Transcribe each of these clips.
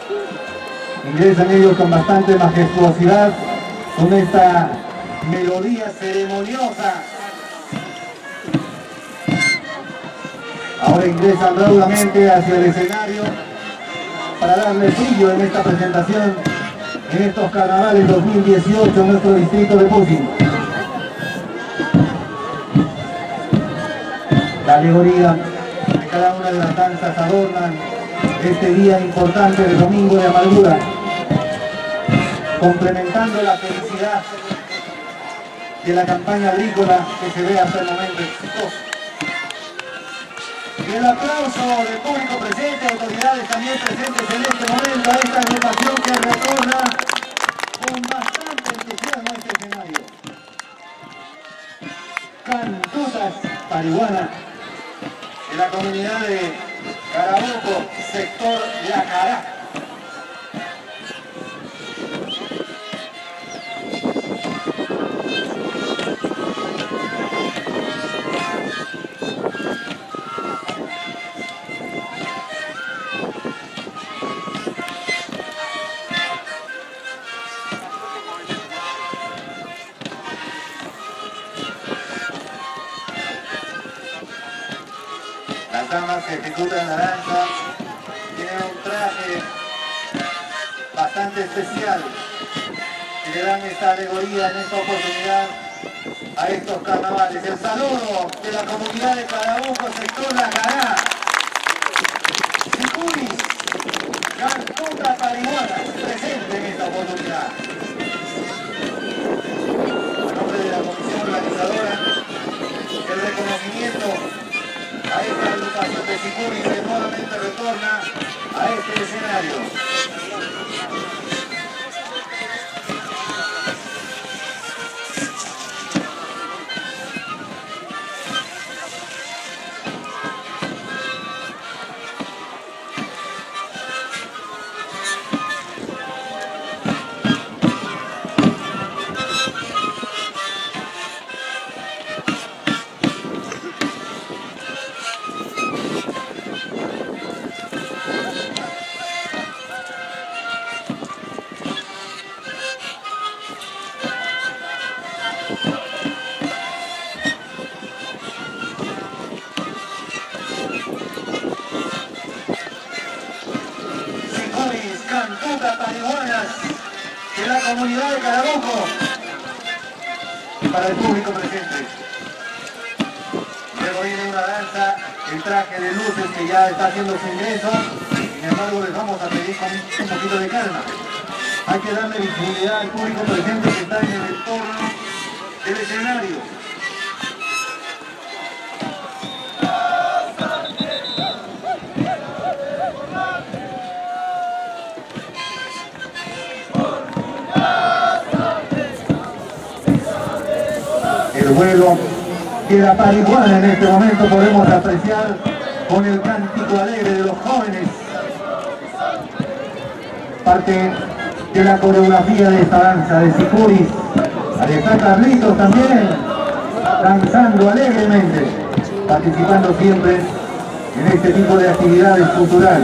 Ingresan ellos con bastante majestuosidad, con esta melodía ceremoniosa. Ahora ingresan raudamente hacia el escenario para darle brillo en esta presentación, en estos carnavales 2018 en nuestro distrito de Pusin. La alegoría de cada una de las danzas adornan este día importante del Domingo de Amargura, complementando la felicidad de la campaña agrícola que se ve hasta el momento exitosa. Y el aplauso del público presente, autoridades también presentes en este momento a esta agrupación que retorna con bastante entusiasmo a este escenario. Cantutas Parihuana, de la comunidad de Carabuco, sector Yacará. Las damas que ejecutan la danza tienen un traje bastante especial y le dan esta alegoría en esta oportunidad a estos carnavales. El saludo de la comunidad de Carabuco, sector Yacará, Sicuris, Cantuta Parihuana, presente en esta oportunidad. A nombre de la comisión organizadora, el reconocimiento a esta agrupación de Sicuris que nuevamente retorna a este escenario. Cantutas Parihuanas de la comunidad de Carabuco para el público presente. Luego viene una danza, el traje de luces que ya está haciendo su ingreso. Sin embargo, les vamos a pedir con un poquito de calma. Hay que darle visibilidad al público presente que está en el entorno del escenario. El vuelo de la Parihuana en este momento podemos apreciar con el cántico alegre de los jóvenes. Parte de la coreografía de esta danza de Sicuris. Ahí está Carlitos también, danzando alegremente, participando siempre en este tipo de actividades culturales.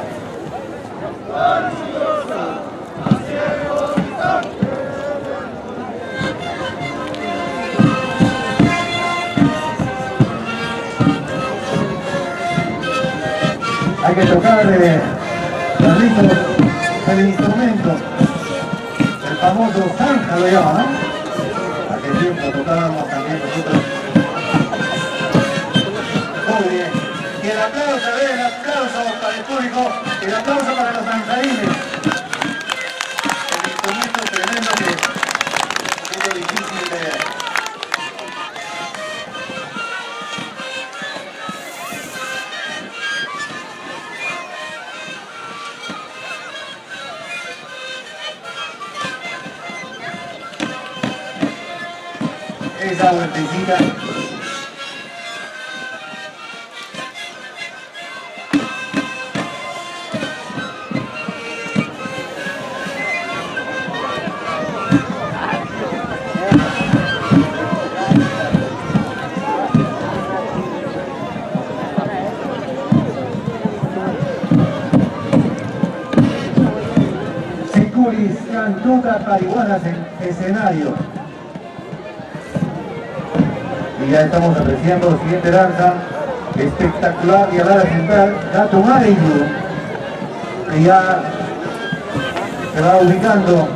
Hay que tocar, Carlitos, el instrumento, el famoso zanja lo llama, ¿no? Aquel tiempo tocábamos también nosotros. Muy bien. Y el aplauso, el aplauso para el público, el aplauso para los danzarines. El instrumento tremendo que es difícil de... Esa vueltecita. Sicuris, Cantuta, Parihuanas en escenario. Y ya estamos apreciando la siguiente danza espectacular y a la central, Gato Mareyu, que ya se va ubicando.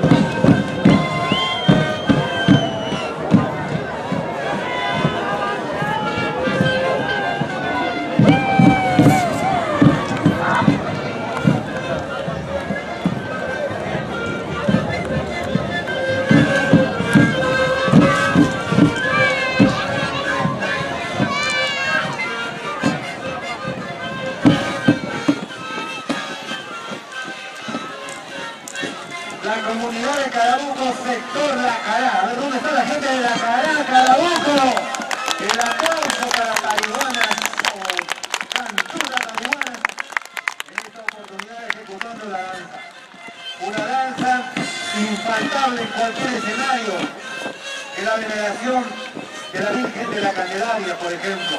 La comunidad de Carabuco, sector La Cará. A ver, ¿dónde está la gente de La Cará, Carabuco? El aplauso para Parihuanas o Cantuta Parihuanas en esta oportunidad ejecutando la danza. Una danza infaltable en cualquier escenario de la veneración de la Virgen de la Candelaria, por ejemplo.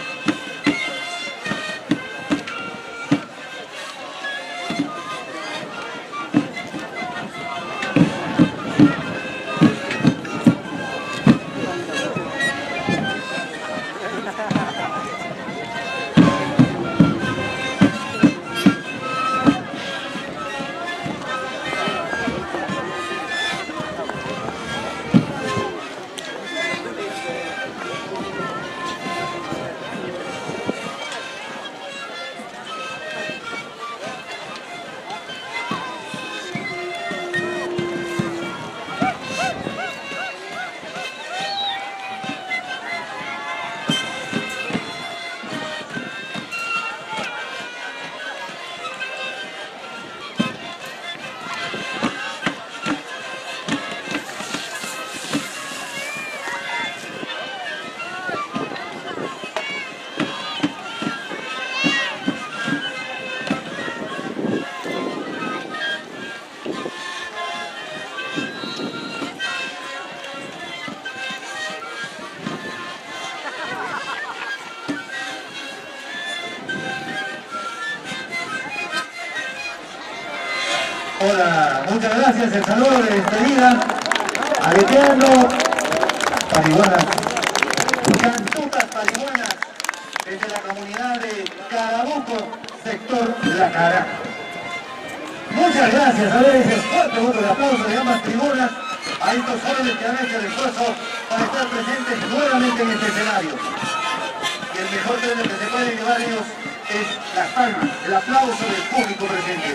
Hola, muchas gracias, el saludo de despedida, aleteando, Parihuanas, Cantutas Parihuanas, desde la comunidad de Carabuco, sector La Cará. Muchas gracias, a ver ese fuerte voto de aplauso de ambas tribunas a estos jóvenes que han hecho el esfuerzo para estar presentes nuevamente en este escenario. Y el mejor premio que se pueden llevar ellos es las palmas, el aplauso del público presente.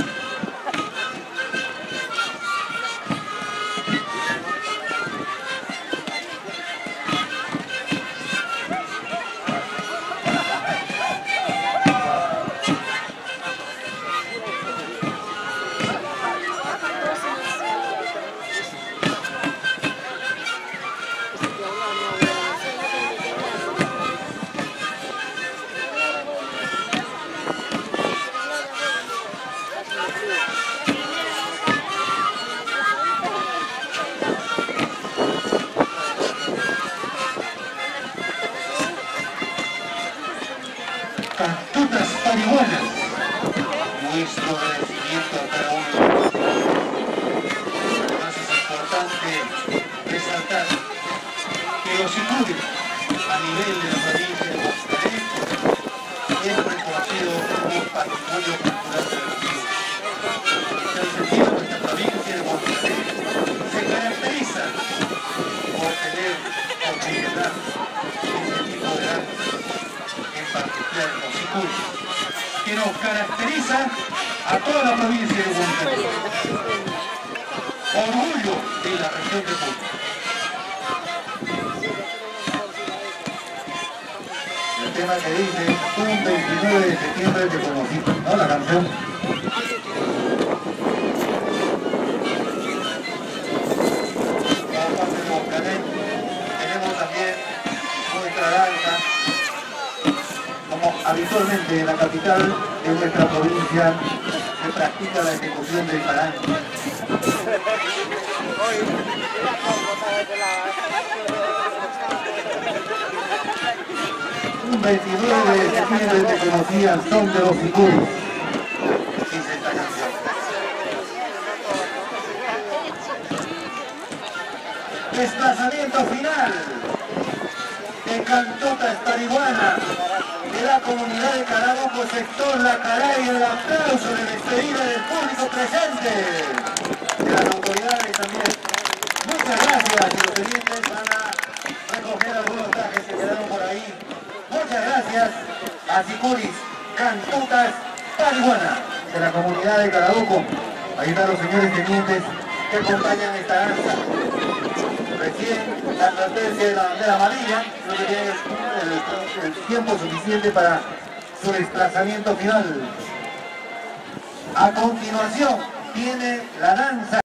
Cantutas Parihuanas, nuestro agradecimiento a cada uno de ustedes. Además es importante resaltar que los Sicuris a nivel de la provincia de Huascaré es reconocido como un patrimonio cultural selectivo. En tal sentido, nuestra provincia de Huascaré se caracteriza por tener, por generar este tipo de arte, en particular los Sicuris, que nos caracteriza a toda la provincia de Huascaré. Orgullo de la región de Puno. El tema que dice, un 29 de septiembre te conocí, ¿no? La canción. Como parte de Huascaré, tenemos también nuestra danza, como habitualmente en la capital de nuestra provincia se practica la ejecución del parango. Un 29 de septiembre te conocí al son de los Sicuris, dice esta canción. desplazamiento final de Cantutas Parihuana de la comunidad de Carabobo, sector La Caray. El aplauso de despedida del público presente, de las autoridades también. Muchas gracias, y los clientes van a recoger algunos trajes que quedaron por ahí. Muchas gracias a Sicuris Cantutas Parihuana de la comunidad de Carabobo. Ahí están los señores tenientes que acompañan esta danza. Recién la advertencia de la bandera amarilla, creo que tiene el tiempo suficiente para su desplazamiento final. A continuación viene la danza.